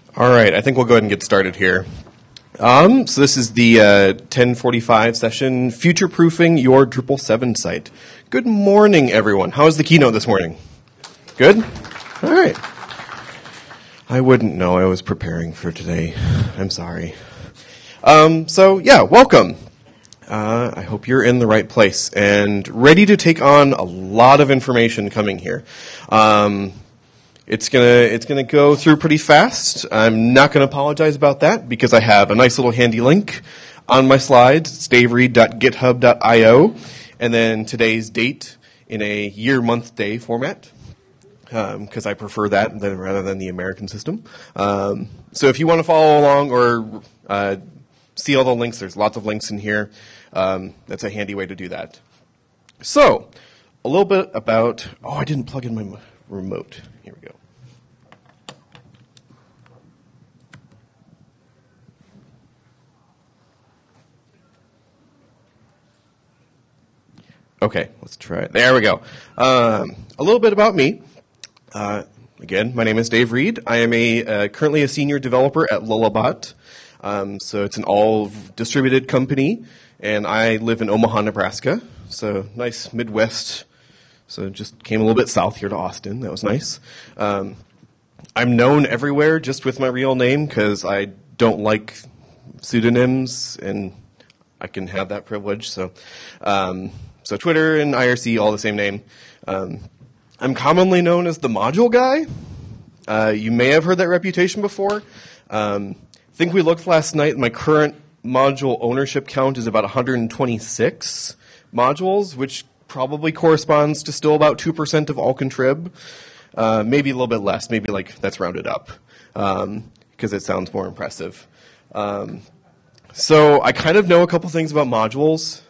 All right, I think we'll go ahead and get started here. So this is the 10:45 session, Future-Proofing Your Drupal 7 Site. Good morning, everyone. How was the keynote this morning? Good? All right. I wouldn't know. I was preparing for today. I'm sorry. Welcome. I hope you're in the right place and ready to take on a lot of information coming here. It's gonna go through pretty fast. I'm not gonna apologize about that because I have a nice little handy link on my slides. It's davereid.github.io, and then today's date in a year, month, day format, because I prefer that rather than the American system. So if you want to follow along or see all the links, there's lots of links in here. That's a handy way to do that. So a little bit about. Oh, I didn't plug in my remote. Here we go. Okay, let's try it. There we go. A little bit about me. Again, my name is Dave Reid. I am currently a senior developer at Lullabot. So it's an all-distributed company, and I live in Omaha, Nebraska. So nice Midwest. So just came a little bit south here to Austin. That was nice. I'm known everywhere just with my real name because I don't like pseudonyms, and I can have that privilege. So Twitter and IRC, all the same name. I'm commonly known as the module guy. You may have heard that reputation before. I think we looked last night. My current module ownership count is about 126 modules, which probably corresponds to still about 2% of all contrib. Maybe a little bit less. Maybe that's rounded up because it sounds more impressive. So I kind of know a couple things about modules.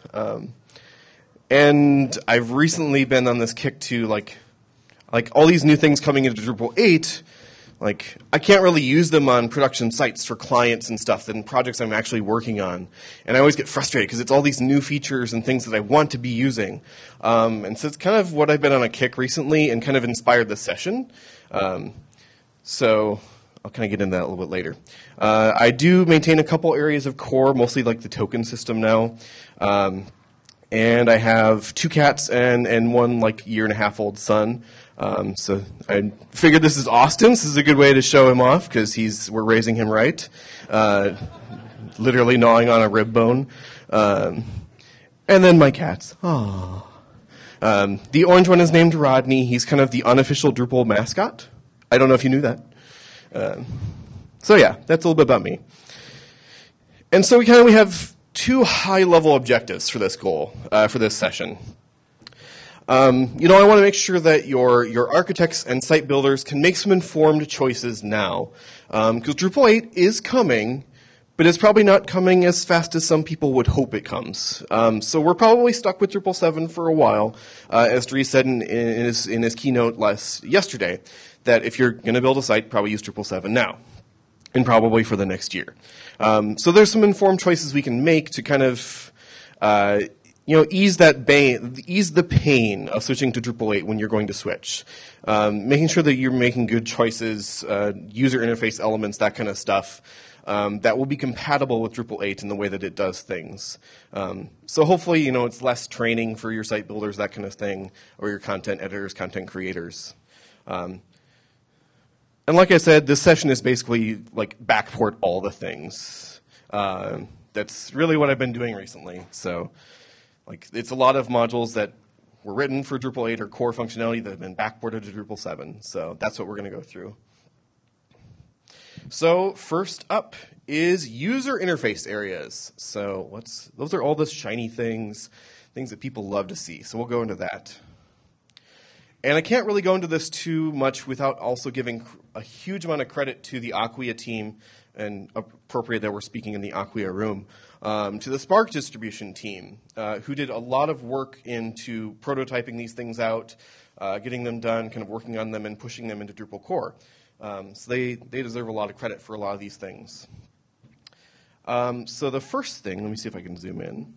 And I've recently been on this kick to like all these new things coming into Drupal 8, I can't really use them on production sites for clients and stuff and projects I'm actually working on. And I always get frustrated because it's all these new features and things that I want to be using. And so it's kind of what I've been on a kick recently and kind of inspired this session. So I'll kind of get into that a little bit later. I do maintain a couple areas of core, mostly like the token system now. And I have 2 cats and one year-and-a-half-old son. So I figured this is Austin. This is a good way to show him off because we're raising him right. Literally gnawing on a rib bone. And then my cats. Aww. The orange one is named Rodney. He's kind of the unofficial Drupal mascot. I don't know if you knew that. That's a little bit about me. And so we have 2 high-level objectives for this goal, for this session. I want to make sure that your architects and site builders can make some informed choices now. Because Drupal 8 is coming, but it's probably not coming as fast as some people would hope it comes. So we're probably stuck with Drupal 7 for a while, as Dries said in his keynote yesterday, that if you're going to build a site, probably use Drupal 7 now. And probably for the next year. So there's some informed choices we can make to kind of, ease the pain of switching to Drupal 8 when you're going to switch. Making sure that you're making good choices, user interface elements, that kind of stuff, that will be compatible with Drupal 8 in the way that it does things. So hopefully, it's less training for your site builders, that kind of thing, or your content editors, content creators. And like I said, this session is basically backport all the things. That's really what I've been doing recently. So it's a lot of modules that were written for Drupal 8 or core functionality that have been backported to Drupal 7. So that's what we're going to go through. So first up is user interface areas. So those are all those shiny things that people love to see. So we'll go into that. And I can't really go into this too much without also giving a huge amount of credit to the Acquia team, and appropriate that we're speaking in the Acquia room, to the Spark distribution team, who did a lot of work into prototyping these things out, getting them done, kind of working on them and pushing them into Drupal core. So they deserve a lot of credit for a lot of these things. So the first thing, let me see if I can zoom in.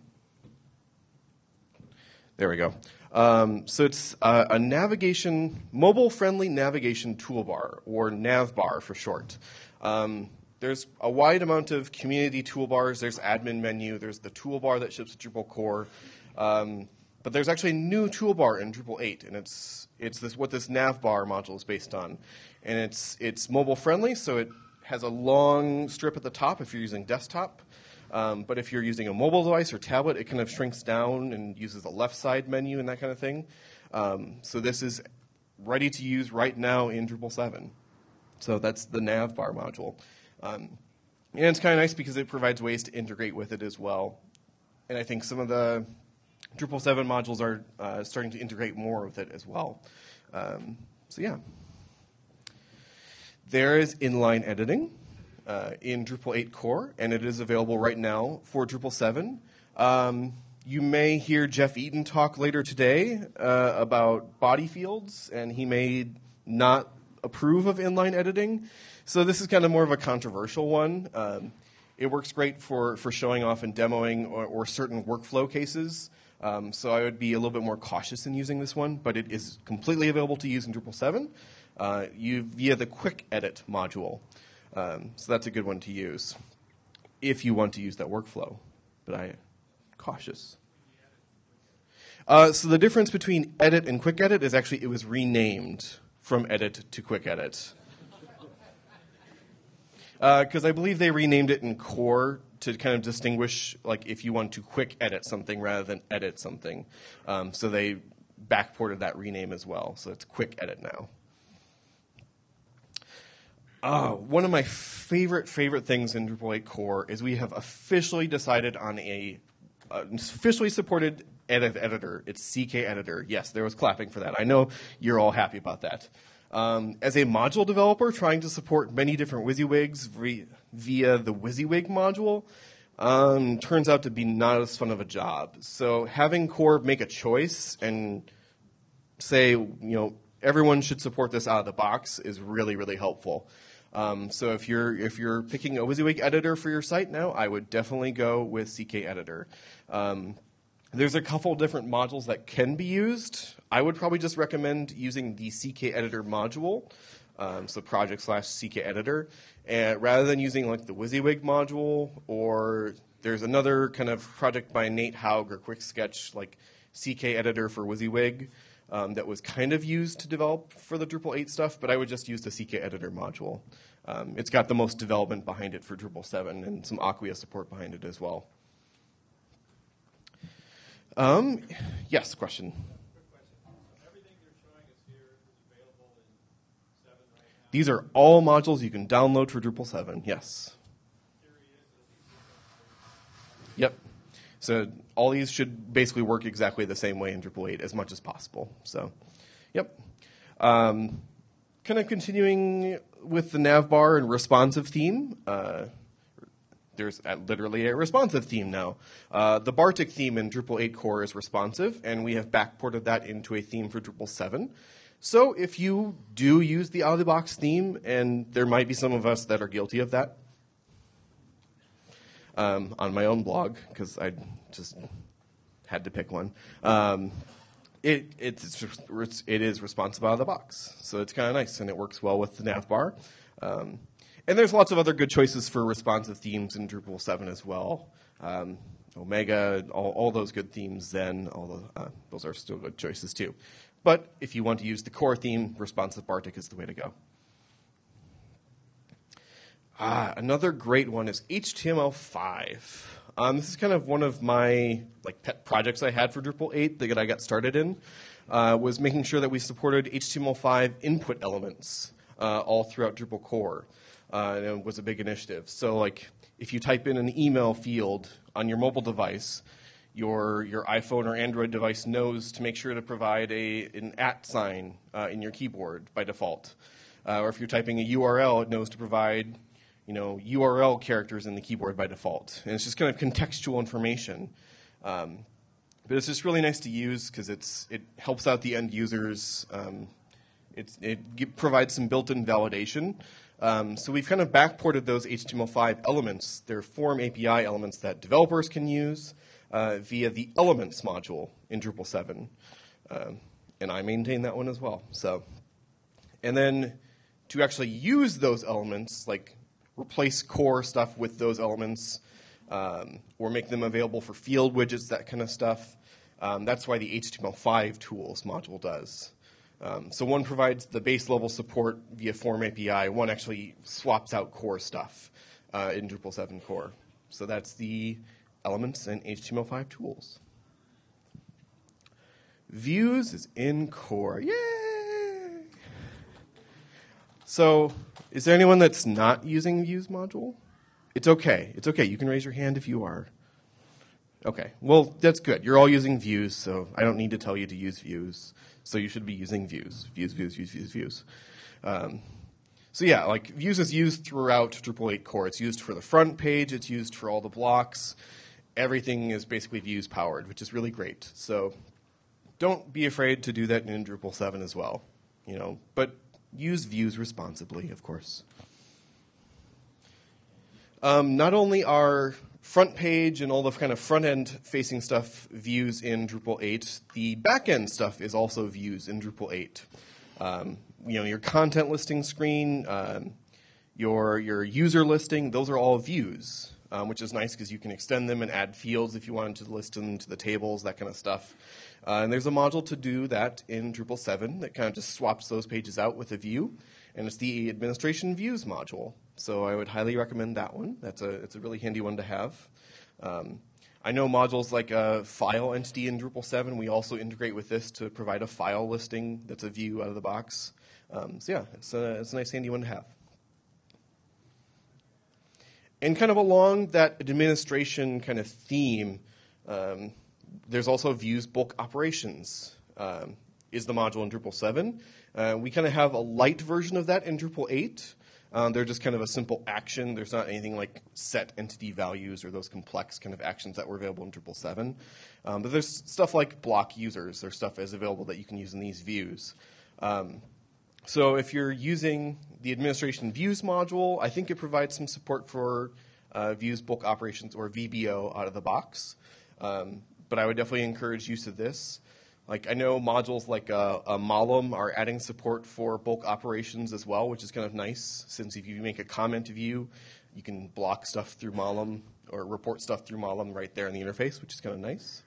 There we go. So it's a mobile-friendly navigation toolbar, or navbar for short. There's a wide amount of community toolbars. There's admin menu. There's the toolbar that ships with Drupal core. But there's actually a new toolbar in Drupal 8, and it's what this navbar module is based on. And it's mobile friendly, so it has a long strip at the top if you're using desktop. But if you're using a mobile device or tablet, it kind of shrinks down and uses the left side menu and that kind of thing. So this is ready to use right now in Drupal 7. So that's the navbar module. And it's kind of nice because it provides ways to integrate with it as well. And I think some of the Drupal 7 modules are starting to integrate more with it as well. So yeah. There is inline editing in Drupal 8 core, and it is available right now for Drupal 7. You may hear Jeff Eaton talk later today about body fields, and he may not approve of inline editing. So this is kind of more of a controversial one. It works great for showing off and demoing or certain workflow cases. So I would be a little bit more cautious in using this one, but it is completely available to use in Drupal 7 via the quick edit module. So that's a good one to use if you want to use that workflow. But I'm cautious. So the difference between edit and quick edit is actually it was renamed from edit to quick edit. Because I believe they renamed it in core to kind of distinguish, like, if you want to quick edit something rather than edit something. So they backported that rename as well. So it's quick edit now. One of my favorite things in Drupal 8 core is we have officially decided on a officially supported editor. It's CK editor. Yes, there was clapping for that. I know you're all happy about that. As a module developer trying to support many different WYSIWYGs via the WYSIWYG module turns out to be not as fun of a job. So having core make a choice and say, everyone should support this out of the box is really, really helpful. So if you're picking a WYSIWYG editor for your site now, I would definitely go with CK editor. There's a couple different modules that can be used. I would probably just recommend using the CK editor module, so project/CK editor, and rather than using like the WYSIWYG module, or there's another kind of project by Nate Haug or Quick Sketch, like CK editor for WYSIWYG, that was kind of used to develop for the Drupal 8 stuff, but I would just use the CK editor module. It's got the most development behind it for Drupal 7 and some Acquia support behind it as well. Yes, question. Quick question. So everything you're showing us here is available in 7 right now? These are all modules you can download for Drupal 7, yes. Yep. So all these should basically work exactly the same way in Drupal 8 as much as possible. So, yep. Kind of continuing with the navbar and responsive theme. There's literally a responsive theme now. The Bartik theme in Drupal 8 core is responsive, and we have backported that into a theme for Drupal 7. So if you do use the out-of-the-box theme, and there might be some of us that are guilty of that, on my own blog, because I just had to pick one, it is responsive out of the box. So it's kind of nice, and it works well with the navbar. And there's lots of other good choices for responsive themes in Drupal 7 as well. Omega, all those good themes, Zen, those are still good choices too. But if you want to use the core theme, responsive Bartik is the way to go. Another great one is HTML5. This is kind of one of my pet projects I had for Drupal 8 that I got started in, was making sure that we supported HTML5 input elements all throughout Drupal core. And it was a big initiative. So if you type in an email field on your mobile device, your iPhone or Android device knows to make sure to provide an @ sign in your keyboard by default. Or if you're typing a URL, it knows to provide URL characters in the keyboard by default. And it's just kind of contextual information. But it's just really nice to use because it helps out the end users. It provides some built-in validation. So we've kind of backported those HTML5 elements. They're form API elements that developers can use via the Elements module in Drupal 7. And I maintain that one as well. And then to actually use those elements, replace core stuff with those elements, or make them available for field widgets, that kind of stuff. That's why the HTML5 tools module does. So one provides the base level support via Form API. One actually swaps out core stuff in Drupal 7 core. So that's the elements and HTML5 tools. Views is in core. Yay! So is there anyone that's not using Views module? It's okay. It's okay. You can raise your hand if you are. Okay. Well, that's good. You're all using Views, so I don't need to tell you to use Views. So you should be using Views. Views, Views, Views, Views, Views. So yeah, like Views is used throughout Drupal 8 core. It's used for the front page. It's used for all the blocks. Everything is basically Views powered, which is really great. So don't be afraid to do that in Drupal 7 as well. But use Views responsibly, of course. Not only are front page and all the kind of front-end facing stuff views in Drupal 8, the back-end stuff is also views in Drupal 8. Your content listing screen, your user listing, those are all views, which is nice because you can extend them and add fields if you wanted to list them to the tables, that kind of stuff. And there's a module to do that in Drupal 7 that kind of just swaps those pages out with a view, and it's the administration views module. So I would highly recommend that one. It's a really handy one to have. I know modules like a file entity in Drupal 7. We also integrate with this to provide a file listing that's a view out of the box. So yeah, it's a nice handy one to have. And kind of along that administration kind of theme, there's also views bulk operations is the module in Drupal 7. We kind of have a light version of that in Drupal 8. They're just kind of a simple action. There's not anything like set entity values or those complex kind of actions that were available in Drupal 7. But there's stuff like block users. There's stuff is available that you can use in these views. So if you're using the administration views module, I think it provides some support for views bulk operations or VBO out of the box. But I would definitely encourage use of this. Like I know modules like a Malum are adding support for bulk operations as well, which is kind of nice, since if you make a comment view, you can block stuff through Malum or report stuff through Malum right there in the interface, which is kind of nice.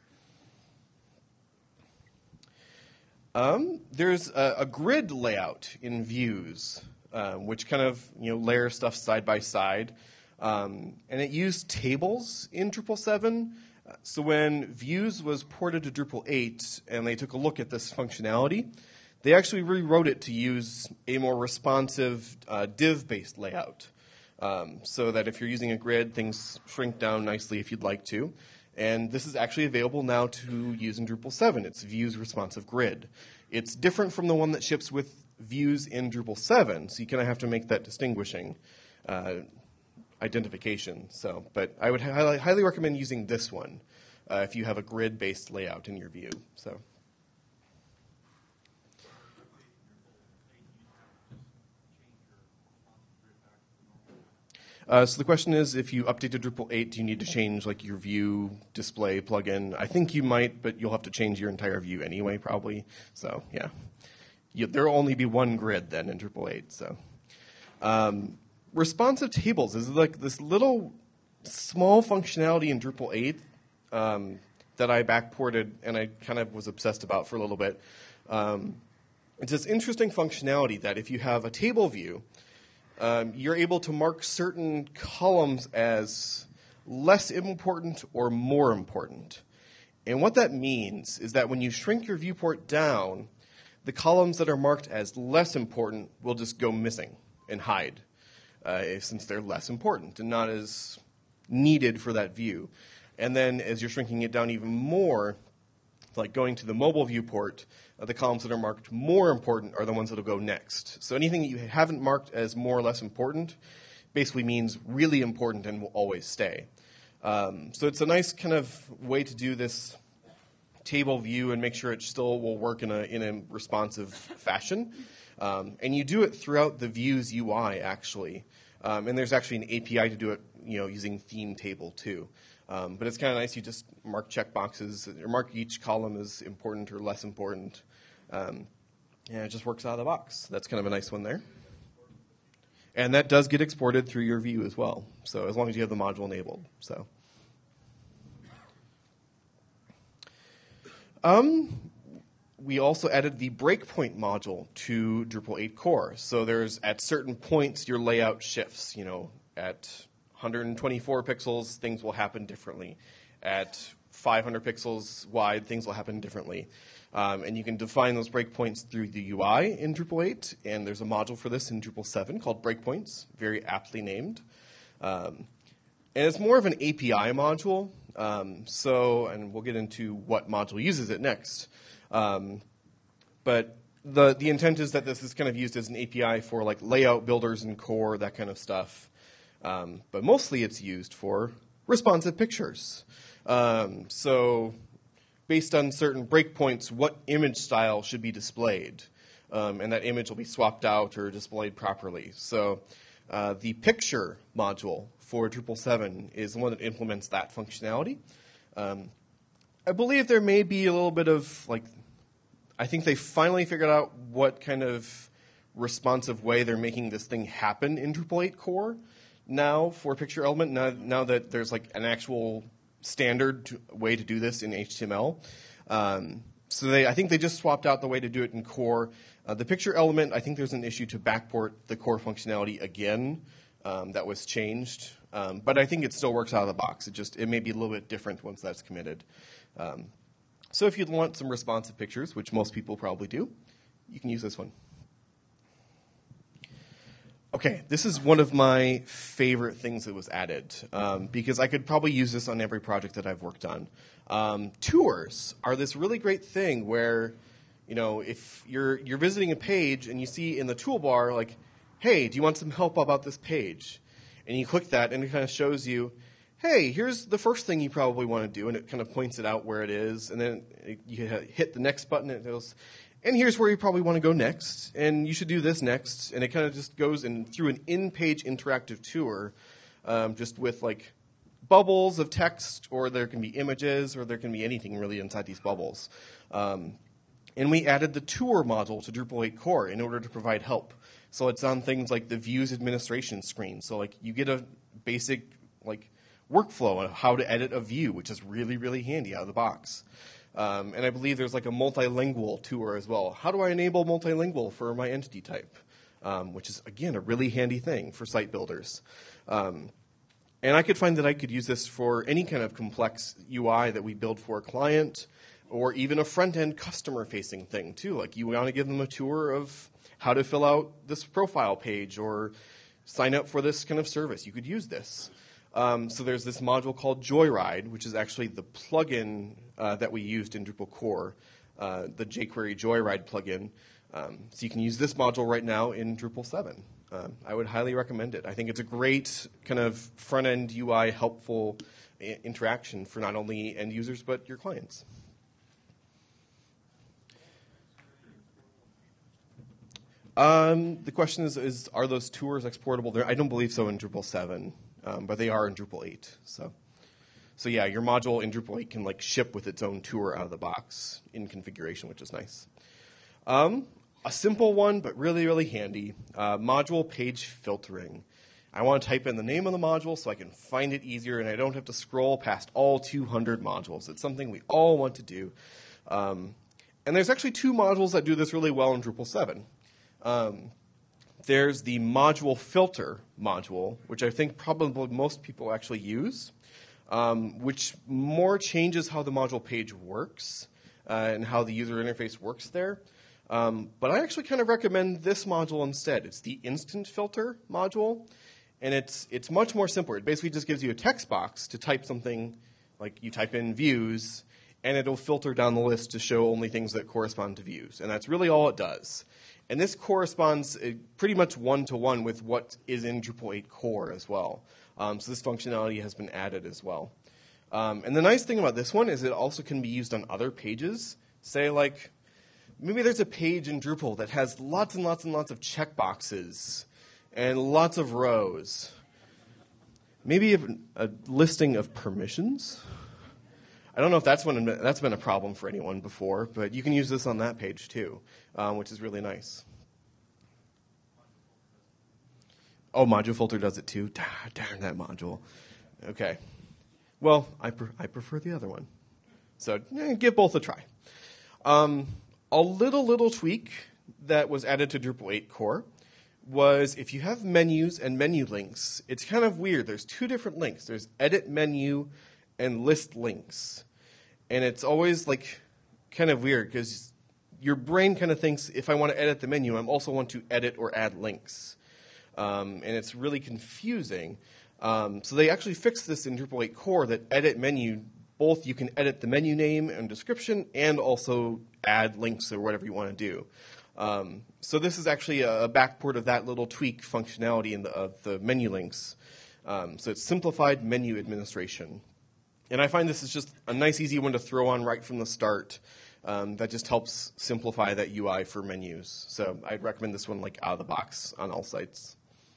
There's a grid layout in views, which kind of layers stuff side by side, and it used tables in Drupal 7. So when Views was ported to Drupal 8 and they took a look at this functionality, they actually rewrote it to use a more responsive div-based layout. So that if you're using a grid, things shrink down nicely if you'd like to. And this is actually available now to use in Drupal 7. It's Views responsive grid. It's different from the one that ships with Views in Drupal 7, so you kind of have to make that distinguishing identification. But I would highly recommend using this one if you have a grid-based layout in your view. So the question is, if you update to Drupal 8, do you need to change like your view display plugin? I think you might, but you'll have to change your entire view anyway, probably. So yeah, there'll only be one grid then in Drupal 8. So. Responsive tables is like this little small functionality in Drupal 8 that I backported and I kind of was obsessed about for a little bit. It's this interesting functionality that if you have a table view, you're able to mark certain columns as less important or more important. And what that means is that when you shrink your viewport down, the columns that are marked as less important will just go missing and hide. Since they're less important and not as needed for that view. And then as you're shrinking it down even more, like going to the mobile viewport, the columns that are marked more important are the ones that will go next. So anything that you haven't marked as more or less important basically means really important and will always stay. So it's a nice kind of way to do this table view and make sure it still will work in a responsive fashion. And you do it throughout the Views UI, actually. And there's actually an API to do it, using theme table too. But it's kind of nice. You just mark checkboxes or mark each column as important or less important. And it just works out of the box. That's kind of a nice one there. And that does get exported through your view as well, so as long as you have the module enabled. So, we also added the breakpoint module to Drupal 8 core. So there's, at certain points, your layout shifts. You know, at 124 pixels, things will happen differently. At 500 pixels wide, things will happen differently. And you can define those breakpoints through the UI in Drupal 8, and there's a module for this in Drupal 7 called breakpoints, very aptly named. And it's more of an API module, and we'll get into what module uses it next. But the intent is that this is kind of used as an API for like layout builders and core, that kind of stuff. But mostly it's used for responsive pictures. So based on certain breakpoints, what image style should be displayed. And that image will be swapped out or displayed properly. So the picture module for Drupal 7 is the one that implements that functionality. I believe there may be a little bit of, like, I think they finally figured out what kind of responsive way they're making this thing happen in Drupal 8 core now for picture element, now that there's like an actual standard way to do this in HTML. So I think they just swapped out the way to do it in core. The picture element, I think there's an issue to backport the core functionality again. That was changed. But I think it still works out of the box. It may be a little bit different once that's committed. So if you want some responsive pictures, which most people probably do, you can use this one. Okay, this is one of my favorite things that was added, because I could probably use this on every project that I've worked on. Tours are this really great thing where, you know, if you're visiting a page and you see in the toolbar, like, hey, do you want some help about this page? And you click that, and it kind of shows you, hey, here's the first thing you probably want to do, and it kind of points it out where it is, and then you hit the next button, and it goes, and here's where you probably want to go next, and you should do this next, and it kind of just goes through an in-page interactive tour, just with like bubbles of text, or there can be images, or there can be anything really inside these bubbles. And we added the tour module to Drupal 8 core in order to provide help. So it's on things like the views administration screen. So like you get a basic like workflow on how to edit a view, which is really, really handy out of the box. And I believe there's like a multilingual tour as well. How do I enable multilingual for my entity type? Which is, again, a really handy thing for site builders. And I could find that I could use this for any kind of complex UI that we build for a client, or even a front-end customer-facing thing, too. Like you want to give them a tour of how to fill out this profile page or sign up for this kind of service. You could use this. So there's this module called Joyride, which is actually the plugin that we used in Drupal core, the jQuery Joyride plugin. So you can use this module right now in Drupal 7. I would highly recommend it. I think it's a great kind of front-end UI helpful interaction for not only end users but your clients. The question is, are those tours exportable there? I don't believe so in Drupal 7. But they are in Drupal 8. So yeah, your module in Drupal 8 can like ship with its own tour out of the box in configuration, which is nice. A simple one, but really, really handy. Module page filtering. I want to type in the name of the module so I can find it easier and I don't have to scroll past all 200 modules. It's something we all want to do. And there's actually two modules that do this really well in Drupal 7. There's the module filter module, which I think probably most people actually use, which more changes how the module page works and how the user interface works there. But I actually kind of recommend this module instead. It's the instant filter module, and it's much more simpler. It basically just gives you a text box to type something, like you type in views, and it'll filter down the list to show only things that correspond to views. And that's really all it does. And this corresponds pretty much one-to-one with what is in Drupal 8 core as well. So this functionality has been added as well. And the nice thing about this one is it also can be used on other pages. Say like, maybe there's a page in Drupal that has lots and lots and lots of checkboxes and lots of rows. Maybe a listing of permissions. I don't know if that's been a problem for anyone before, but you can use this on that page too, which is really nice. Oh, module filter does it too. Darn that module. Okay. Well, I prefer the other one. So give both a try. A little tweak that was added to Drupal 8 core was if you have menus and menu links, it's kind of weird. There's two different links. There's edit menu and list links. And it's always like kind of weird because your brain kind of thinks if I want to edit the menu, I also want to edit or add links. And it's really confusing. So they actually fixed this in Drupal 8 core that edit menu, both you can edit the menu name and description and also add links or whatever you want to do. So this is actually a backport of that little tweak functionality of the menu links. So it's simplified menu administration. And I find this is just a nice, easy one to throw on right from the start. That just helps simplify that UI for menus. So I'd recommend this one like out of the box on all sites.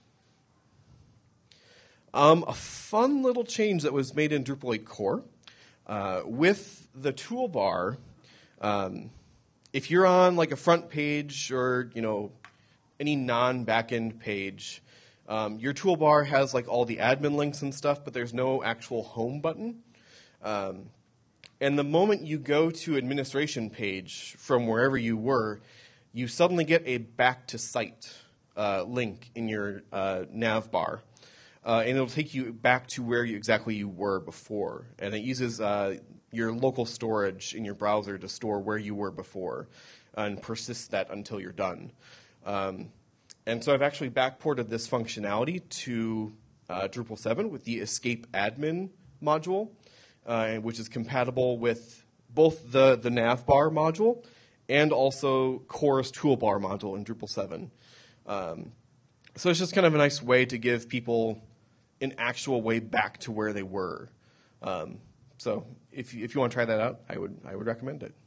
A fun little change that was made in Drupal 8 core with the toolbar. If you're on like a front page or any non-backend page, your toolbar has like all the admin links and stuff, but there's no actual home button. And the moment you go to administration page from wherever you were, you suddenly get a back to site link in your nav bar. And it'll take you back to where exactly you were before. And it uses your local storage in your browser to store where you were before and persists that until you're done. And so I've actually backported this functionality to Drupal 7 with the escape admin module, which is compatible with both the navbar module and also Core's toolbar module in Drupal 7. So it's just kind of a nice way to give people an actual way back to where they were. So if you want to try that out, I would recommend it.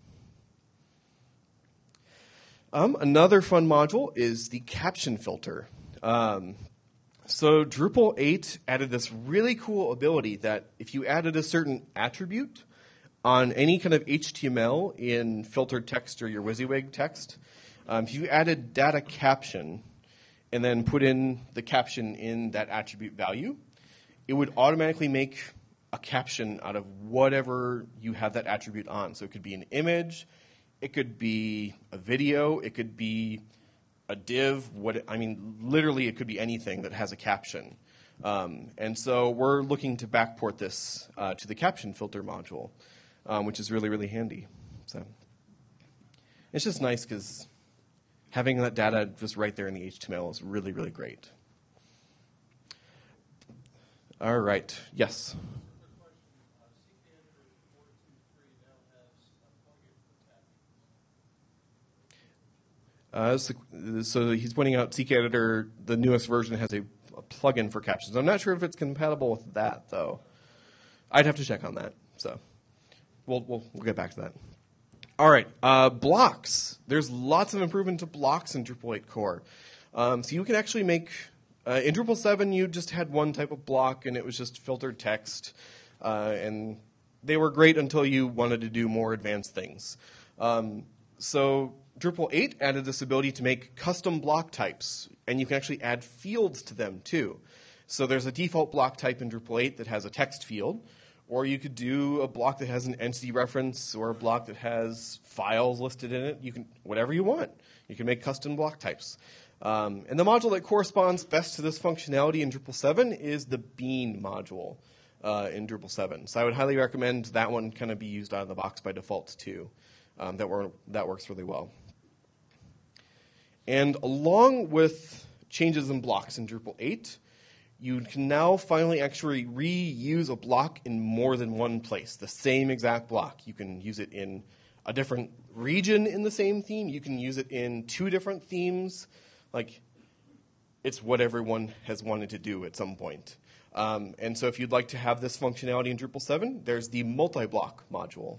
Another fun module is the caption filter. So Drupal 8 added this really cool ability that if you added a certain attribute on any kind of HTML in filtered text or your WYSIWYG text, if you added data caption and then put in the caption in that attribute value, it would automatically make a caption out of whatever you have that attribute on. So it could be an image, it could be a video, it could be a div. Literally it could be anything that has a caption. And so we're looking to backport this to the caption filter module, which is really, really handy. So it's just nice because having that data just right there in the HTML is really, really great. All right. Yes? So he's pointing out CK Editor, the newest version, has a plugin for captions. I'm not sure if it's compatible with that, though. I'd have to check on that. So we'll get back to that. All right, blocks. There's lots of improvement to blocks in Drupal 8 core. So you can actually make, in Drupal 7, you just had one type of block, and it was just filtered text. And they were great until you wanted to do more advanced things. So Drupal 8 added this ability to make custom block types, and you can actually add fields to them, too. So there's a default block type in Drupal 8 that has a text field, or you could do a block that has an entity reference or a block that has files listed in it. You can, whatever you want. You can make custom block types. And the module that corresponds best to this functionality in Drupal 7 is the bean module in Drupal 7. So I would highly recommend that one kind of be used out of the box by default, too. That works really well. And along with changes in blocks in Drupal 8, you can now finally actually reuse a block in more than one place, the same exact block. You can use it in a different region in the same theme. You can use it in two different themes. Like, it's what everyone has wanted to do at some point. And so if you'd like to have this functionality in Drupal 7, there's the multi-block module.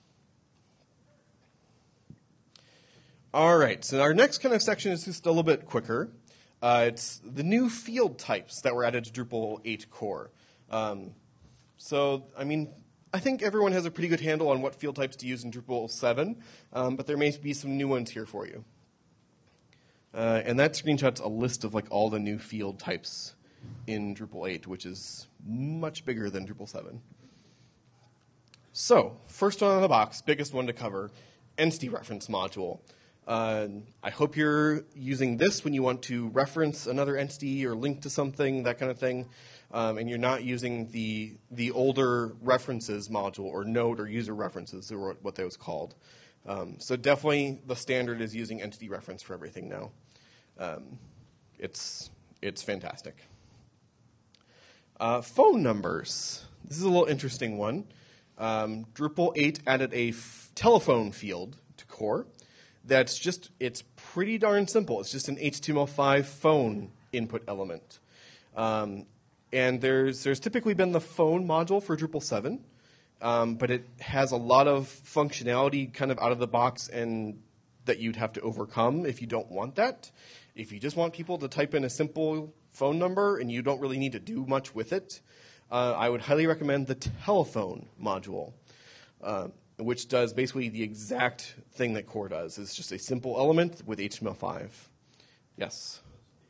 All right, so our next kind of section is just a little bit quicker. It's the new field types that were added to Drupal 8 core. I think everyone has a pretty good handle on what field types to use in Drupal 7, but there may be some new ones here for you. And that screenshot's a list of like all the new field types in Drupal 8, which is much bigger than Drupal 7. So, first one out of the box, biggest one to cover, entity reference module. I hope you're using this when you want to reference another entity or link to something, that kind of thing, and you're not using the older references module or node or user references, or what that was called. So definitely the standard is using entity reference for everything now. It's fantastic. Phone numbers. This is a little interesting one. Drupal 8 added a telephone field to core. It's pretty darn simple. It's just an HTML5 phone input element. And there's typically been the phone module for Drupal 7, but it has a lot of functionality kind of out of the box and that you'd have to overcome if you don't want that. If you just want people to type in a simple phone number and you don't really need to do much with it, I would highly recommend the telephone module, which does basically the exact thing that core does. It's just a simple element with HTML5. Yes?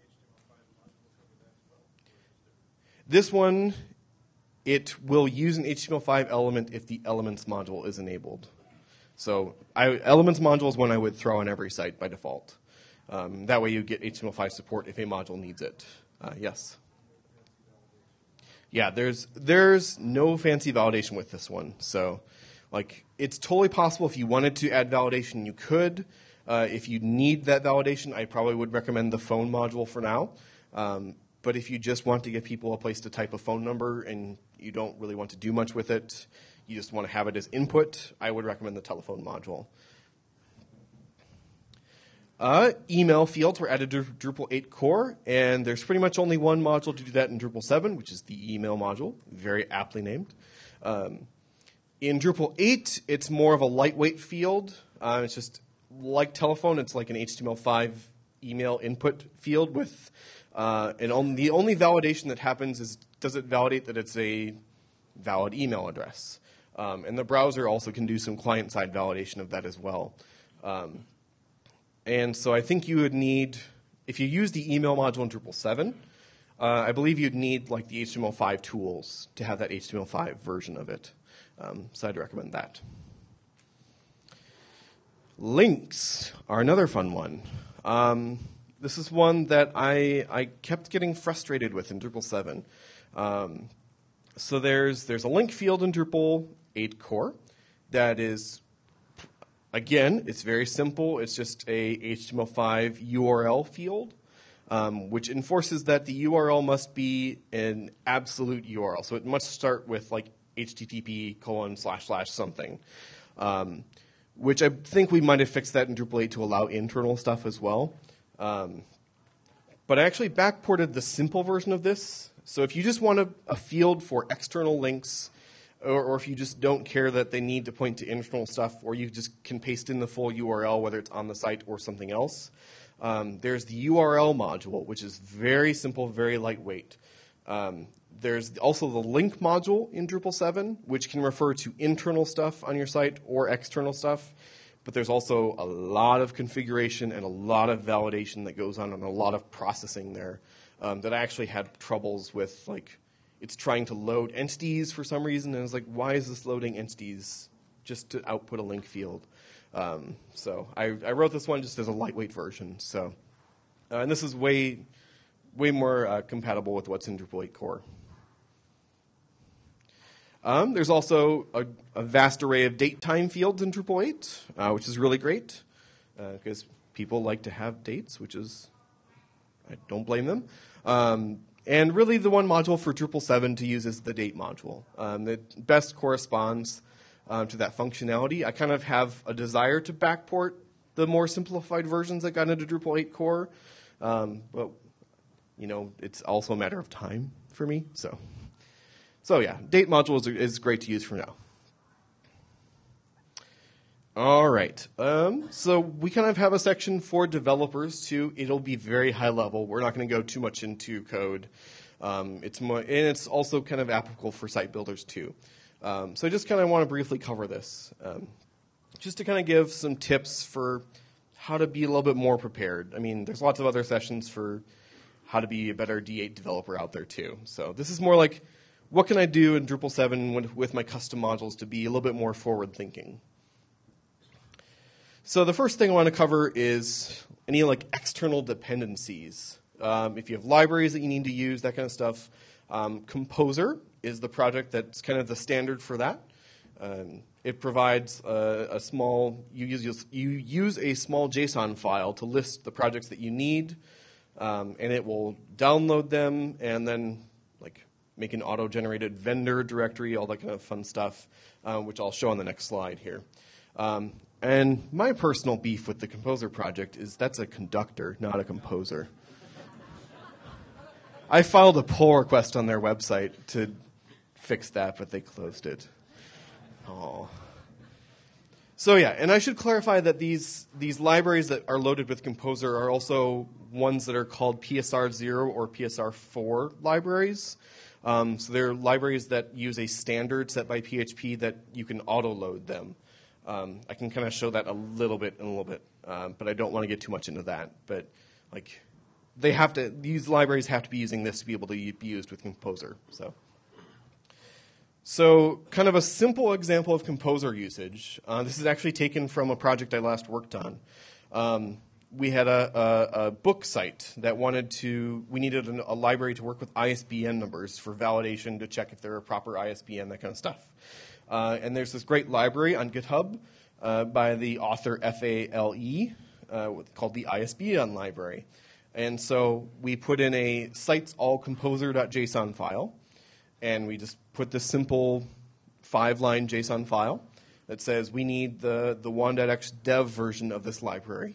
This one, it will use an HTML5 element if the elements module is enabled. So elements module is one I would throw on every site by default. That way you get HTML5 support if a module needs it. Yes? Yeah, there's no fancy validation with this one. So, like, it's totally possible if you wanted to add validation, you could. If you need that validation, I probably would recommend the phone module for now. But if you just want to give people a place to type a phone number and you don't really want to do much with it, you just want to have it as input, I would recommend the telephone module. Email fields were added to Drupal 8 core, and there's pretty much only one module to do that in Drupal 7, which is the email module, very aptly named. In Drupal 8, it's more of a lightweight field. It's just like telephone. It's like an HTML5 email input field with, the only validation that happens is, does it validate that it's a valid email address? And the browser also can do some client-side validation of that as well. And so I think you would need, if you use the email module in Drupal 7, I believe you'd need like the HTML5 tools to have that HTML5 version of it. So I'd recommend that. Links are another fun one. This is one that I kept getting frustrated with in Drupal 7. So there's a link field in Drupal 8 core that is, again, it's very simple. It's just a HTML5 URL field, which enforces that the URL must be an absolute URL. So it must start with like http:// which I think we might have fixed that in Drupal 8 to allow internal stuff as well. But I actually backported the simple version of this. So if you just want a field for external links, or if you just don't care that they need to point to internal stuff, or you just can paste in the full URL, whether it's on the site or something else, there's the URL module, which is very simple, very lightweight. There's also the link module in Drupal 7, which can refer to internal stuff on your site or external stuff. But there's also a lot of configuration and a lot of validation that goes on and a lot of processing there that I actually had troubles with. Like, it's trying to load entities for some reason, and it's like, why is this loading entities just to output a link field? So I wrote this one just as a lightweight version. So, and this is way more compatible with what's in Drupal 8 core. There's also a vast array of date time fields in Drupal 8, which is really great because people like to have dates, which is, I don't blame them. And really the one module for Drupal 7 to use is the date module. That best corresponds to that functionality. I kind of have a desire to backport the more simplified versions that got into Drupal 8 core, but you know, it's also a matter of time for me, So yeah, date module is great to use for now. All right, so we kind of have a section for developers too. It'll be very high level. We're not going to go too much into code. It's also kind of applicable for site builders too. So I just kind of want to briefly cover this, just to kind of give some tips for how to be a little bit more prepared. I mean, there's lots of other sessions for how to be a better D8 developer out there too. So this is more like, what can I do in Drupal 7 with my custom modules to be a little bit more forward-thinking? So the first thing I want to cover is any like external dependencies. If you have libraries that you need to use, that kind of stuff. Composer is the project that's kind of the standard for that. It provides a small, you use a small JSON file to list the projects that you need, and it will download them and then like make an auto-generated vendor directory, all that kind of fun stuff, which I'll show on the next slide here. And my personal beef with the Composer project is that's a conductor, not a composer. I filed a pull request on their website to fix that, but they closed it. Oh. So yeah, and I should clarify that these libraries that are loaded with Composer are also ones that are called PSR0 or PSR4 libraries. So they're libraries that use a standard set by PHP that you can auto-load them. I can kind of show that a little bit, but I don't want to get too much into that. But like, these libraries have to be using this to be able to be used with Composer. So kind of a simple example of Composer usage. This is actually taken from a project I last worked on. We had a book site that we needed a library to work with ISBN numbers for validation to check if they're a proper ISBN, that kind of stuff. And there's this great library on GitHub by the author F-A-L-E called the ISBN library. And so we put in a sites all composer.json file, and we just put this simple 5-line JSON file that says we need the 1.x dev version of this library.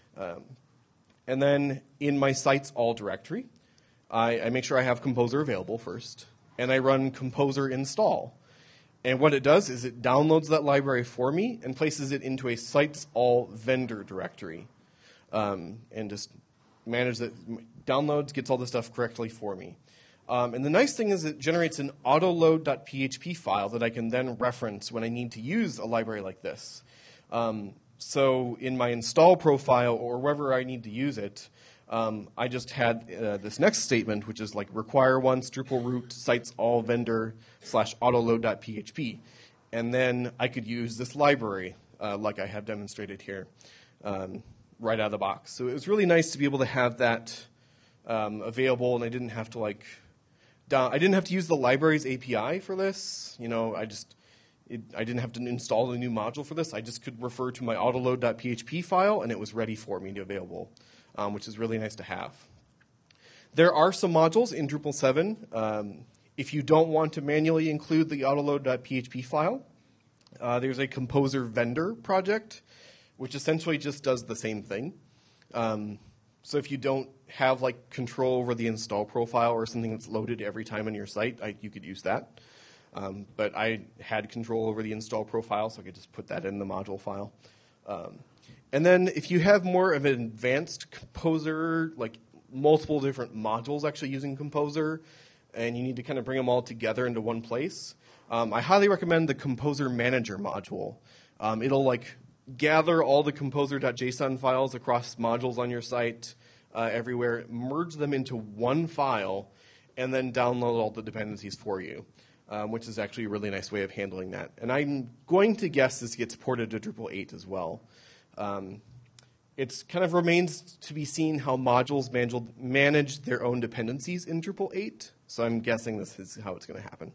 And then in my sites all directory, I make sure I have Composer available first, and I run composer install. And what it does is it downloads that library for me and places it into a sites all vendor directory, and just manages it, downloads, gets all the stuff correctly for me. And the nice thing is it generates an autoload.php file that I can then reference when I need to use a library like this. So in my install profile or wherever I need to use it, I just had this next statement, which is like require once Drupal root sites all vendor /autoload.php. And then I could use this library like I have demonstrated here right out of the box. So it was really nice to be able to have that available, and I didn't have to I didn't have to use the library's API for this. You know, I didn't have to install a new module for this. I just could refer to my autoload.php file, and it was ready for me to available, which is really nice to have. There are some modules in Drupal 7. If you don't want to manually include the autoload.php file, there's a Composer vendor project, which essentially just does the same thing. So if you don't have like control over the install profile or something that's loaded every time on your site, you could use that. But I had control over the install profile, so I could just put that in the module file. And then if you have more of an advanced Composer, like multiple different modules actually using Composer, and you need to kind of bring them all together into one place, I highly recommend the Composer Manager module. It'll like gather all the composer.json files across modules on your site everywhere, merge them into one file, and then download all the dependencies for you, which is actually a really nice way of handling that. And I'm going to guess this gets ported to Drupal 8 as well. It kind of remains to be seen how modules manage their own dependencies in Drupal 8, so I'm guessing this is how it's going to happen.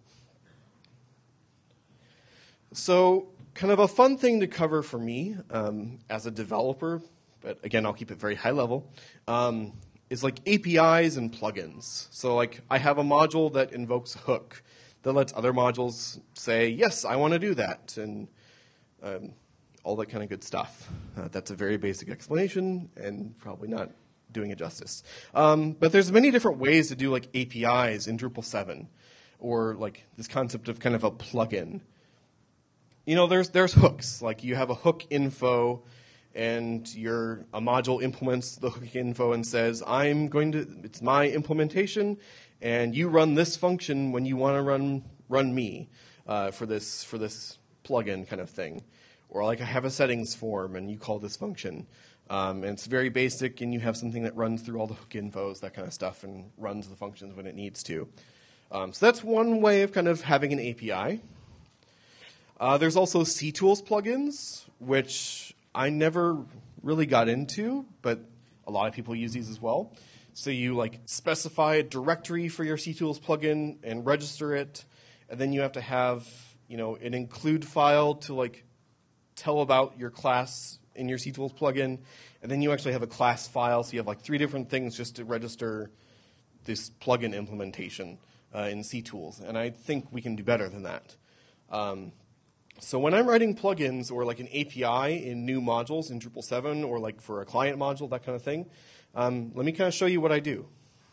So kind of a fun thing to cover for me as a developer, but again, I'll keep it very high level, is like APIs and plugins. So like I have a module that invokes a hook that lets other modules say, yes, I want to do that, and all that kind of good stuff. That's a very basic explanation and probably not doing it justice. But there's many different ways to do like APIs in Drupal 7, or like this concept of kind of a plugin. You know, there's hooks. Like you have a hook info, and a module implements the hook info and says, it's my implementation, and you run this function when you want to run me for this plugin kind of thing. Or like I have a settings form, and you call this function. And it's very basic, and you have something that runs through all the hook infos, that kind of stuff, and runs the functions when it needs to. So that's one way of kind of having an API. There's also CTools plugins, which I never really got into, but a lot of people use these as well. So you like specify a directory for your CTools plugin and register it, and then you have to have an include file to like tell about your class in your CTools plugin, and then you actually have a class file, so you have like 3 different things just to register this plugin implementation in CTools, and I think we can do better than that. So when I'm writing plugins or like an API in new modules in Drupal 7 or like for a client module, that kind of thing, let me kind of show you what I do.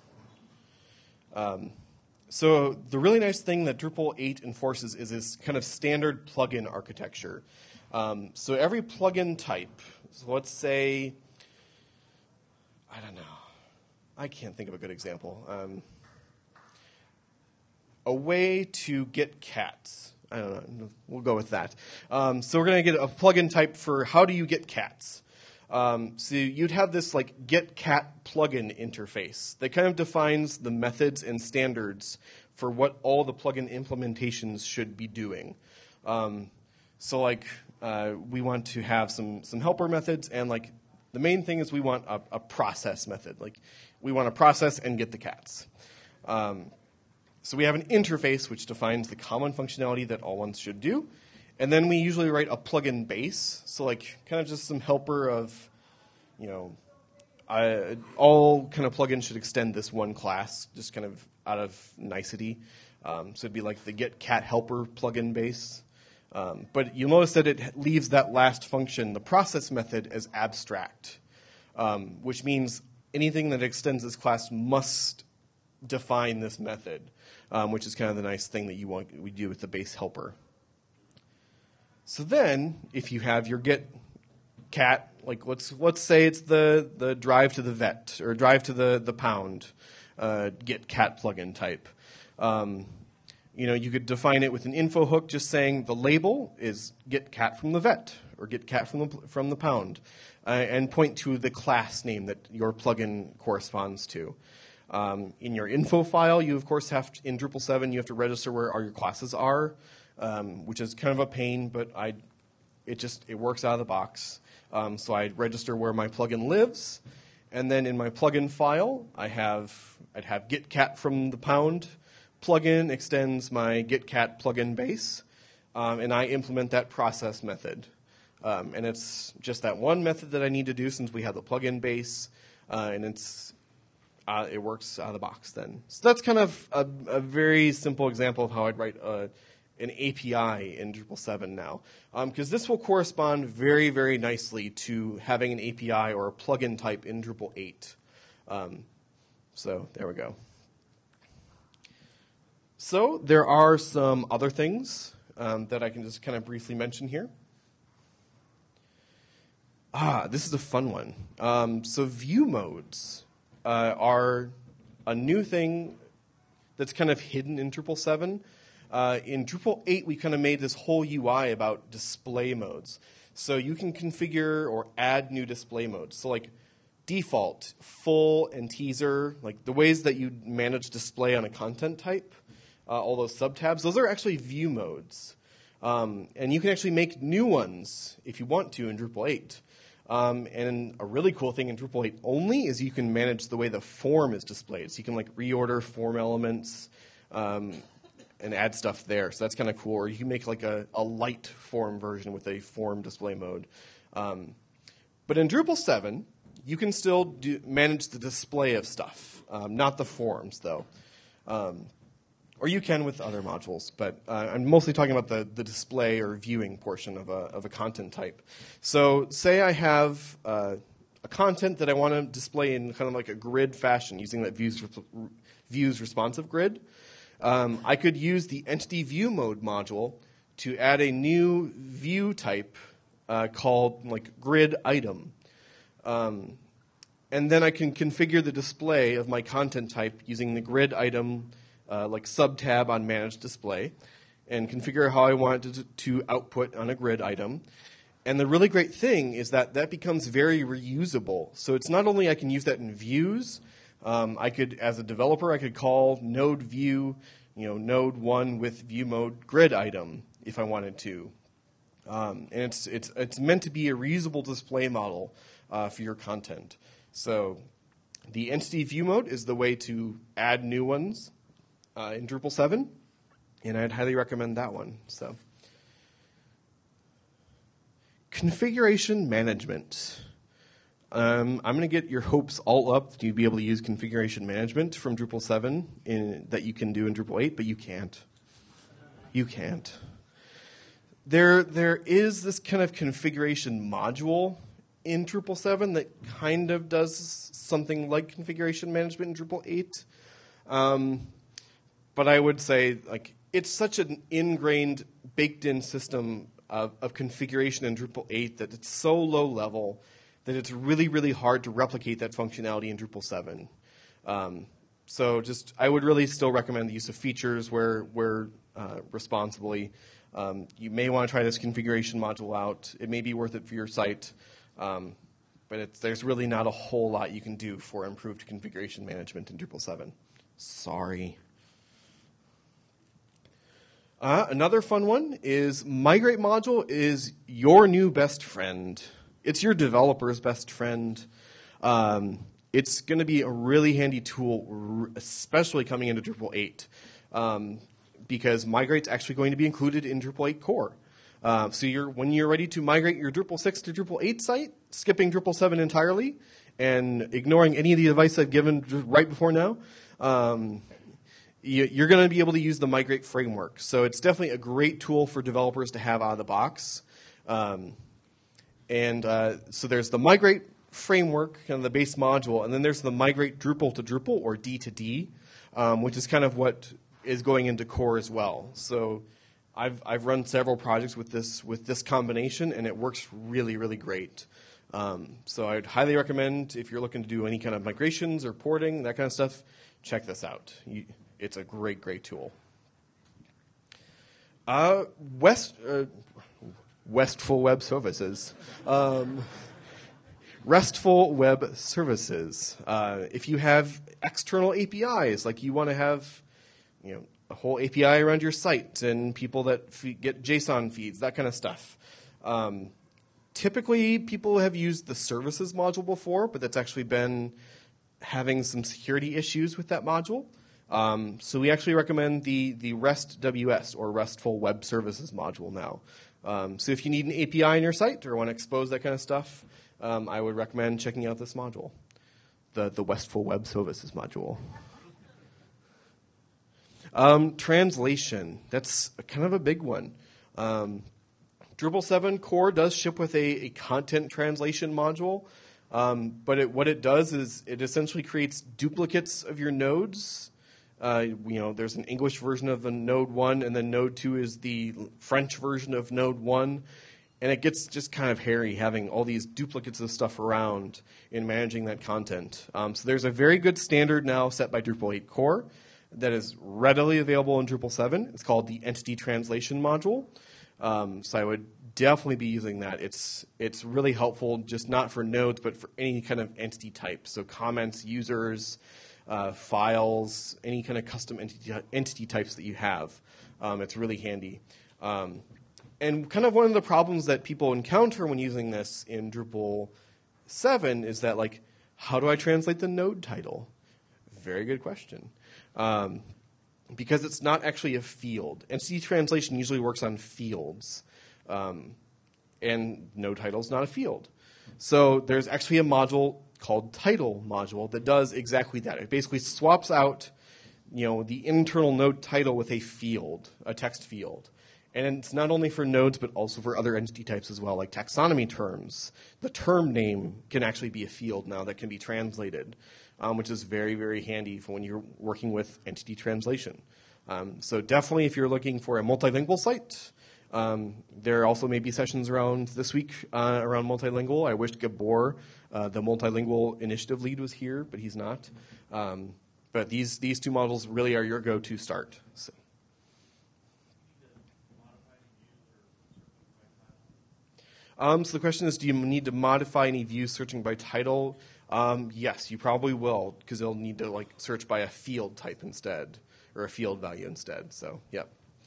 So the really nice thing that Drupal 8 enforces is this kind of standard plugin architecture. So every plugin type, so let's say, I don't know, I can't think of a good example. A way to get cats. I don't know, we'll go with that. So we're going to get a plugin type for how do you get cats. So you'd have this like get cat plugin interface that kind of defines the methods and standards for what all the plugin implementations should be doing. So like we want to have some helper methods, and like the main thing is we want a process method. Like we want to process and get the cats. So we have an interface which defines the common functionality that all ones should do. And then we usually write a plugin base. So like kind of just some helper of, all kind of plugins should extend this one class, just kind of out of nicety. So it'd be like the get cat helper plugin base. But you'll notice that it leaves that last function, the process method, as abstract, which means anything that extends this class must define this method, which is kind of the nice thing that we do with the base helper. So then, if you have your get cat, like let's say it's the drive to the vet or drive to the pound get cat plugin type. You could define it with an info hook, just saying the label is get cat from the vet or get cat from the pound, and point to the class name that your plugin corresponds to. In your info file, you of course have to, in Drupal 7, you have to register where all your classes are, which is kind of a pain, but it works out of the box. So I register where my plugin lives, and then in my plugin file, I'd have get cat from the pound plugin extends my get cat plugin base, and I implement that process method. And it's just that one method that I need to do since we have the plugin base, and it works out of the box then. So that's kind of a very simple example of how I'd write an API in Drupal 7 now. Because this will correspond very, very nicely to having an API or a plugin type in Drupal 8. So there we go. So there are some other things that I can just kind of briefly mention here. This is a fun one. So view modes are a new thing that's kind of hidden in Drupal 7. In Drupal 8, we kind of made this whole UI about display modes. So you can configure or add new display modes. So like default, full, and teaser, like the ways that you manage display on a content type, all those subtabs, those are actually view modes. And you can actually make new ones if you want to in Drupal 8. And a really cool thing in Drupal 8 only is you can manage the way the form is displayed. So you can like reorder form elements and add stuff there. So that's kind of cool. Or you can make like a light form version with a form display mode. But in Drupal 7, you can still manage the display of stuff, not the forms though. Or you can with other modules, but I'm mostly talking about the display or viewing portion of a content type. So say I have a content that I want to display in kind of like a grid fashion using that views responsive grid. I could use the entity view mode module to add a new view type called like grid item. And then I can configure the display of my content type using the grid item like subtab on manage display and configure how I want it to output on a grid item. And the really great thing is that that becomes very reusable. So it's not only I can use that in views, I could, as a developer, I could call node view, node 1 with view mode grid item if I wanted to. And it's meant to be a reusable display model for your content. So the entity view mode is the way to add new ones in Drupal 7, and I'd highly recommend that one. So configuration management. I'm going to get your hopes all up to be able to use configuration management from Drupal 7 that you can do in Drupal 8, but you can't. You can't. There is this kind of configuration module in Drupal 7 that kind of does something like configuration management in Drupal 8. But I would say it's such an ingrained, baked-in system of configuration in Drupal 8 that it's so low level that it's really, really hard to replicate that functionality in Drupal 7. So I would really still recommend the use of features where responsibly. You may want to try this configuration module out. It may be worth it for your site, but there's really not a whole lot you can do for improved configuration management in Drupal 7. Sorry. Another fun one is migrate module is your new best friend. It's your developer's best friend. It's going to be a really handy tool, especially coming into Drupal 8, because migrate's actually going to be included in Drupal 8 core. So when you're ready to migrate your Drupal 6 to Drupal 8 site, skipping Drupal 7 entirely and ignoring any of the advice I've given right before now, you're going to be able to use the migrate framework. So it's definitely a great tool for developers to have out of the box. So there's the migrate framework, kind of the base module, and then there's the migrate Drupal to Drupal, or D to D, which is kind of what is going into core as well. So I've run several projects with this combination, and it works really, really great. So I'd highly recommend, if you're looking to do any kind of migrations or porting, that kind of stuff, check this out. It's a great, great tool. RESTful web services. RESTful web services. If you have external APIs, like you want to have, a whole API around your site and people that get JSON feeds, that kind of stuff. Typically, people have used the services module before, but that's actually been having some security issues with that module. So we actually recommend the REST WS, or RESTful Web Services module now. So if you need an API on your site or want to expose that kind of stuff, I would recommend checking out this module, the RESTful Web Services module. Translation, that's kind of a big one. Drupal 7 core does ship with a content translation module, but what it does is it essentially creates duplicates of your nodes. There's an English version of the node 1, and then node 2 is the French version of node 1. And it gets just kind of hairy having all these duplicates of stuff around in managing that content. So there's a very good standard now set by Drupal 8 core that is readily available in Drupal 7. It's called the Entity Translation Module. So I would definitely be using that. It's really helpful, just not for nodes, but for any kind of entity type. So comments, users, files, any kind of custom entity types that you have. It's really handy. And kind of one of the problems that people encounter when using this in Drupal 7 is that, how do I translate the node title? Very good question. Because it's not actually a field. Entity translation usually works on fields. And node title is not a field. So there's actually a module called title module that does exactly that. It basically swaps out, the internal node title with a field, a text field. And it's not only for nodes, but also for other entity types as well, like taxonomy terms. The term name can actually be a field now that can be translated, which is very, very handy for when you're working with entity translation. So definitely, if you're looking for a multilingual site, there also may be sessions around this week around multilingual. I wish Gabor, the multilingual initiative lead, was here, but he's not. But these two models really are your go-to start. So. So the question is, do you need to modify any views searching by title? Yes, you probably will, because they'll need to like search by a field type instead, or a field value instead. So, yep.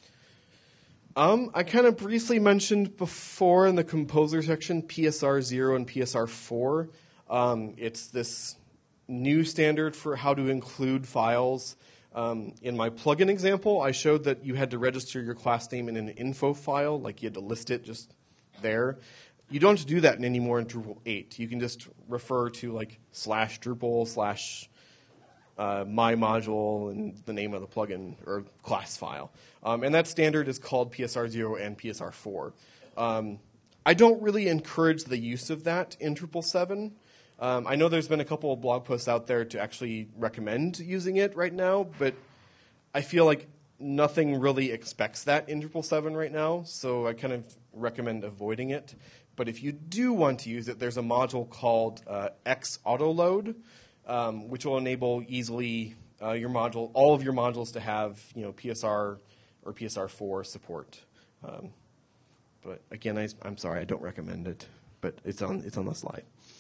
I kind of briefly mentioned before in the composer section PSR 0 and PSR 4. It's this new standard for how to include files. In my plugin example, I showed that you had to register your class name in an info file, like you had to list it just there. You don't have to do that anymore in Drupal 8. You can just refer to like /Drupal/ my module and the name of the plugin or class file. And that standard is called PSR 0 and PSR 4. I don't really encourage the use of that in Drupal 7. I know there's been a couple of blog posts out there to actually recommend using it right now, but I feel like nothing really expects that in Drupal 7 right now, so I kind of recommend avoiding it. But if you do want to use it, there's a module called xAutoLoad, which will enable easily all of your modules to have PSR or PSR 4 support. But again, I'm sorry, I don't recommend it, but it's on the slide.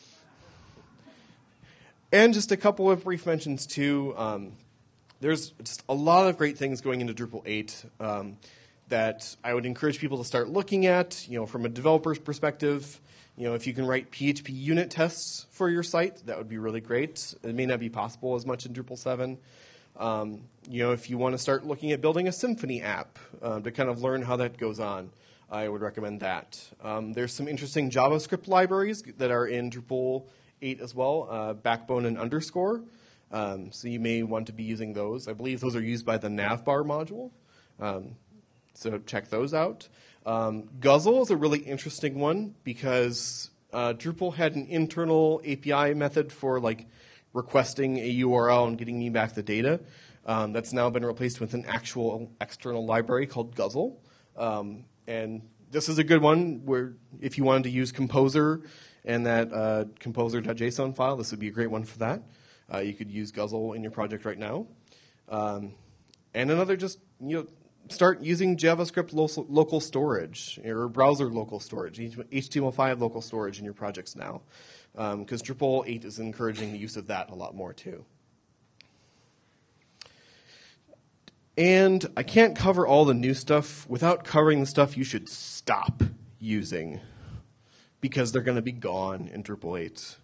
And just a couple of brief mentions too. There's just a lot of great things going into Drupal 8 that I would encourage people to start looking at. From a developer's perspective, if you can write PHP unit tests for your site, that would be really great. It may not be possible as much in Drupal 7. If you want to start looking at building a Symfony app to kind of learn how that goes on, I would recommend that. There's some interesting JavaScript libraries that are in Drupal 8 as well, Backbone and Underscore. So you may want to be using those. I believe those are used by the navbar module. So check those out. Guzzle is a really interesting one because Drupal had an internal API method for like requesting a URL and getting me back the data. That's now been replaced with an actual external library called Guzzle. And this is a good one where if you wanted to use Composer and that composer.json file, this would be a great one for that. You could use Guzzle in your project right now. And another just, start using JavaScript local storage or browser local storage, HTML5 local storage in your projects now. Because Drupal 8 is encouraging the use of that a lot more too. And I can't cover all the new stuff without covering the stuff you should stop using because they're going to be gone in Drupal 8.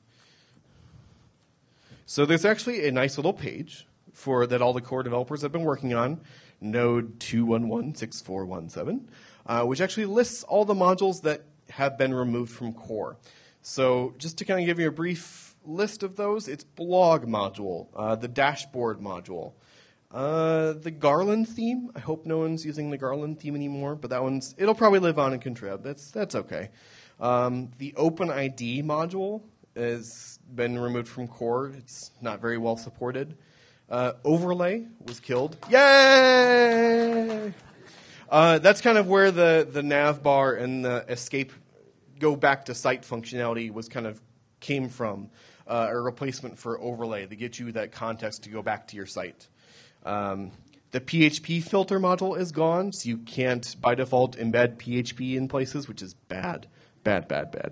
So there's actually a nice little page that all the core developers have been working on, Node 2116417, which actually lists all the modules that have been removed from core. So just to kind of give you a brief list of those, it's blog module, the dashboard module, the Garland theme. I hope no one's using the Garland theme anymore, but it'll probably live on in Contrib. That's okay. The OpenID module has been removed from core. It's not very well supported. Overlay was killed. Yay! That's kind of where the nav bar and the escape go back to site functionality came from, a replacement for overlay to get you that context to go back to your site. The PHP filter module is gone, so you can't, by default, embed PHP in places, which is bad. Bad.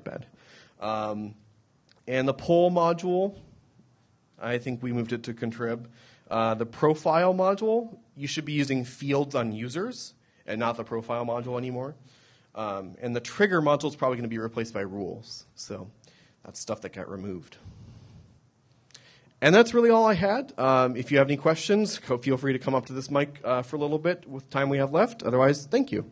And the poll module, I think we moved it to Contrib. The profile module, you should be using fields on users and not the profile module anymore. And the trigger module is probably going to be replaced by rules. So that's stuff that got removed. And that's really all I had. If you have any questions, feel free to come up to this mic for a little bit with time we have left. Otherwise, thank you.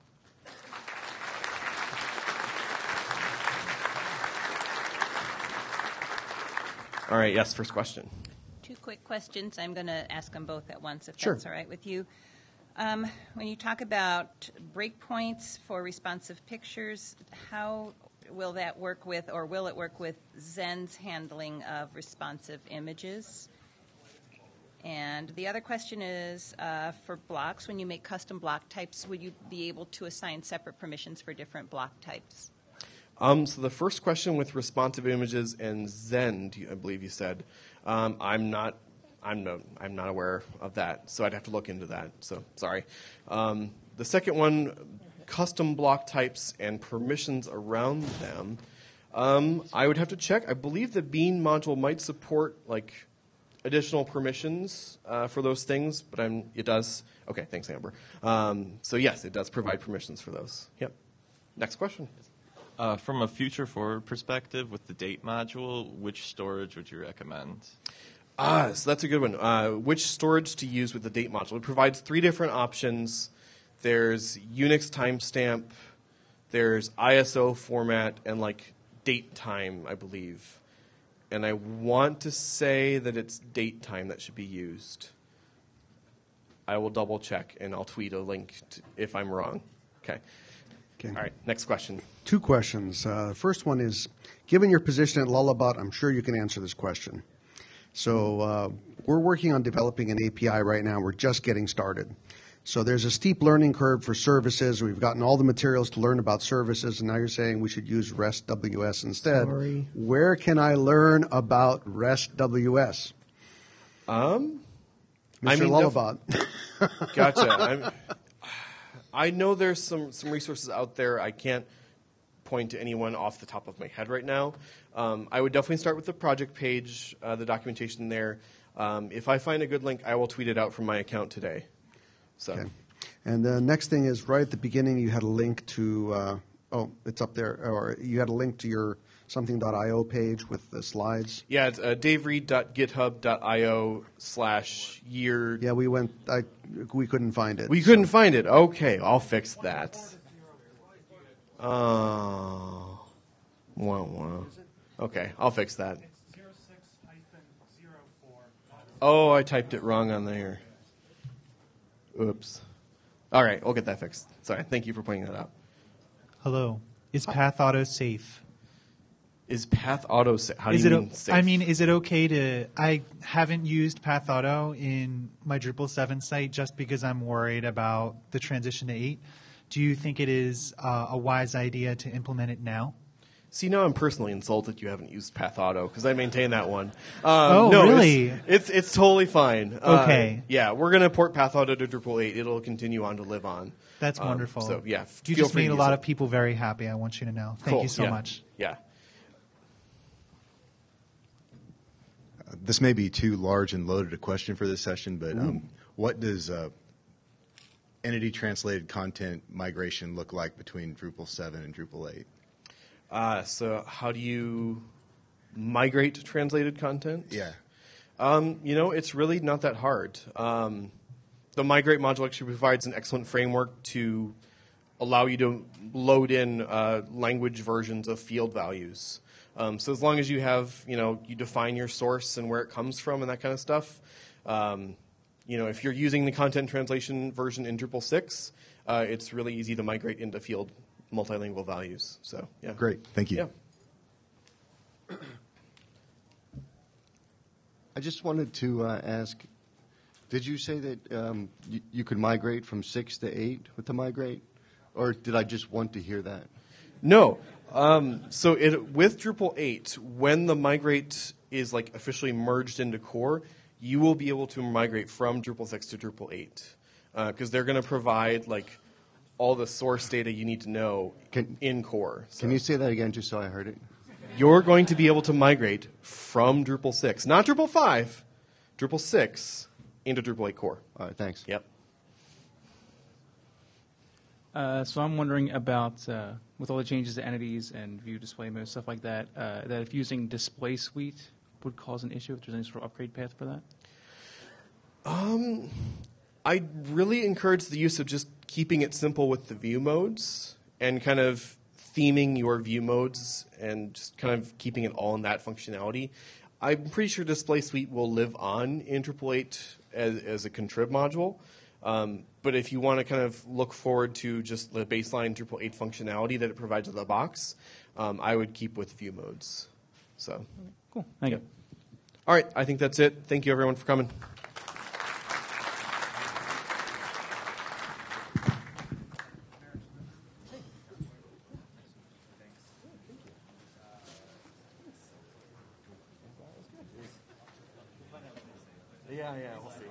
All right, yes, first question. Two quick questions. I'm going to ask them both at once, if Sure. that's all right with you. When you talk about breakpoints for responsive pictures, how will that work with, or will it work with Zen's handling of responsive images? And the other question is, for blocks, when you make custom block types, will you be able to assign separate permissions for different block types? So the first question with responsive images and Zen, I believe you said, I'm not aware of that, so I'd have to look into that. So sorry. The second one, custom block types and permissions around them, I would have to check. I believe the Bean module might support like additional permissions for those things, but it does. Okay, thanks, Amber. So yes, it does provide permissions for those. Yep. Next question. From a future forward perspective, with the date module, which storage would you recommend? So that's a good one. Which storage to use with the date module? It provides 3 different options. There's Unix timestamp, there's ISO format, and like date time, I believe. And I want to say that it's date time that should be used. I will double check and I'll tweet a link if I'm wrong. Okay. All right, next question. 2 questions. The first one is, given your position at Lullabot, I'm sure you can answer this question. So we're working on developing an API right now. We're just getting started. So there's a steep learning curve for services. We've gotten all the materials to learn about services, and now you're saying we should use REST WS instead. Sorry. Where can I learn about REST WS? Mr. Lullabot. Gotcha. I know there's some resources out there. I can't point to anyone off the top of my head right now. I would definitely start with the project page, the documentation there. If I find a good link, I will tweet it out from my account today. So. Okay. And the next thing is, right at the beginning, you had a link to, it's up there, or you had a link to your something.io page with the slides. Yeah, it's davereid.github.io/year. Yeah, we couldn't find it. We couldn't find it. Okay, I'll fix that. Oh. Wow. Okay, I'll fix that. It's 06-04. Oh, I typed it wrong on there. Oops. All right, we'll get that fixed. Sorry, thank you for pointing that out. Hello. Is Path Auto safe? Is Path Auto safe? How do you mean safe? I mean, is it okay to... I haven't used Path Auto in my Drupal 7 site just because I'm worried about the transition to 8. Do you think it is a wise idea to implement it now? See, now I'm personally insulted you haven't used Path Auto because I maintain that one. Oh, no, really? It's totally fine. Okay. Yeah, we're going to port Path Auto to Drupal 8. It'll continue on to live on. That's wonderful. So, yeah, you feel just free made to a use lot it. of people very happy. I want you to know. Thank Cool. you so Yeah. much. Yeah. This may be too large and loaded a question for this session, but what does entity translated content migration look like between Drupal 7 and Drupal 8? So how do you migrate translated content? Yeah. It's really not that hard. The migrate module actually provides an excellent framework to allow you to load in language versions of field values. So as long as you have, you define your source and where it comes from and that kind of stuff, if you're using the content translation version in Drupal 6, it's really easy to migrate into field multilingual values. So, yeah. Great. Thank you. Yeah. I just wanted to ask, did you say that you could migrate from 6 to 8 with the migrate? Or did I just want to hear that? No. So with Drupal 8, when the migrate is like officially merged into core, you will be able to migrate from Drupal 6 to Drupal 8 because they're going to provide like all the source data you need to know in core. So Can you say that again just so I heard it? you're going to be able to migrate from Drupal 6, not Drupal 5, Drupal 6 into Drupal 8 core. All right, thanks. Yep. So I'm wondering about, with all the changes to entities and view display mode, stuff like that, that if using display suite would cause an issue, if there's any sort of upgrade path for that? I really encourage the use of just keeping it simple with the view modes and kind of theming your view modes and just kind of keeping it all in that functionality. I'm pretty sure Display Suite will live on in Drupal 8 as a contrib module. But if you want to kind of look forward to just the baseline Drupal 8 functionality that it provides in the box, I would keep with view modes. So, Cool. Thank you. all right, I think that's it. Thank you, everyone, for coming. Yeah, we'll see.